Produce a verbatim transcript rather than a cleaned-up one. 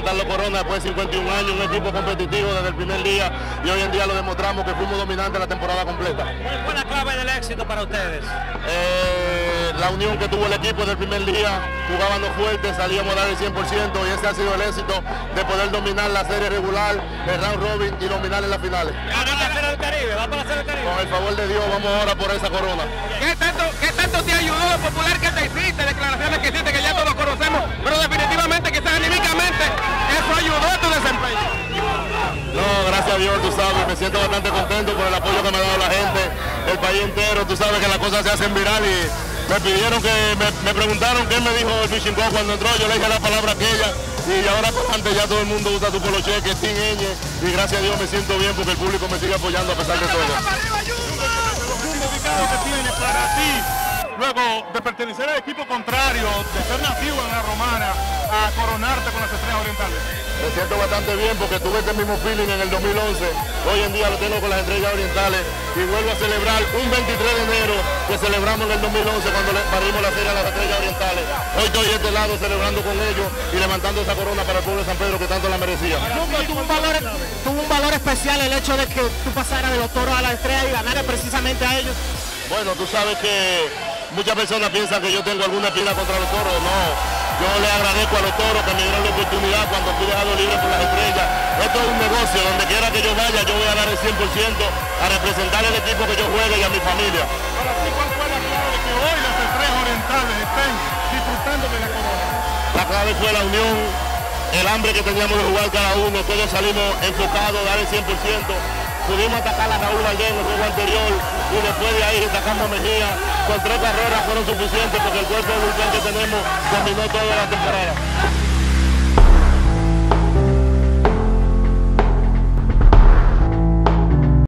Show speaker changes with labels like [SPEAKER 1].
[SPEAKER 1] Carlos Corona después de cincuenta y un años, un equipo competitivo desde el primer día y hoy en día lo demostramos que fuimos dominantes la temporada completa.
[SPEAKER 2] ¿Cuál fue la clave del éxito para ustedes?
[SPEAKER 1] Eh, la unión que tuvo el equipo desde el primer día, jugábamos fuerte, salíamos a dar el cien por ciento y ese ha sido el éxito de poder dominar la serie regular, el round robin y dominar en las finales.
[SPEAKER 2] ¿Va para la Serie del Caribe? ¿Va para la Serie del Caribe?
[SPEAKER 1] Con el favor de Dios vamos ahora por esa corona.
[SPEAKER 3] ¿Qué tanto, qué tanto te ayudó lo popular que te hiciste, declaraciones que hiciste que ya todos conocemos, pero definitivamente quizás anímicamente eso ayudó a tu desempeño?
[SPEAKER 1] No, gracias a Dios, tú sabes, me siento bastante contento por el apoyo que me ha dado la gente, el país entero, tú sabes que las cosas se hacen viral y me pidieron que, me, me preguntaron qué me dijo el Fishing Coach cuando entró, yo le dije la palabra aquella y ahora por antes ya todo el mundo usa tu polo cheque, sin ñ, y gracias a Dios me siento bien porque el público me sigue apoyando a pesar de todo.
[SPEAKER 4] Un dedicado que tiene para ti, luego de pertenecer al equipo contrario, de ser nativo en la Romana, a coronarte con las Estrellas Orientales.
[SPEAKER 1] Me siento bastante bien porque tuve este mismo feeling en el dos mil once, hoy en día lo tengo con las Estrellas Orientales y vuelvo a celebrar un veintitrés de enero que celebramos en el dos mil once cuando le parimos la serie a las Estrellas Orientales. Hoy estoy de este lado celebrando con ellos y levantando esa corona para el pueblo de San Pedro que tanto la merecía.
[SPEAKER 5] Tuvo un valor, tuvo un valor especial el hecho de que tú pasaras de los toros a la estrella y ganaras precisamente a ellos.
[SPEAKER 1] Bueno, tú sabes que muchas personas piensan que yo tengo alguna espina contra los toros, no. Yo le agradezco a los toros que me dieron la oportunidad cuando fui dejado libre por las estrellas. Esto es un negocio, donde quiera que yo vaya yo voy a dar el cien por ciento a representar el equipo que yo juegue y a mi familia.
[SPEAKER 4] Para ti, ¿cuál fue la clave de que hoy las Estrellas Orientales estén disfrutando de la corona?
[SPEAKER 1] La clave fue la unión, el hambre que teníamos de jugar cada uno, todos salimos enfocados, dar el cien por ciento. Pudimos atacar a Raúl Valdés en el juego anterior y después de ahí atacamos a Mejía. Con tres carreras fueron suficientes porque el cuerpo de bullpen que tenemos dominó toda la temporada.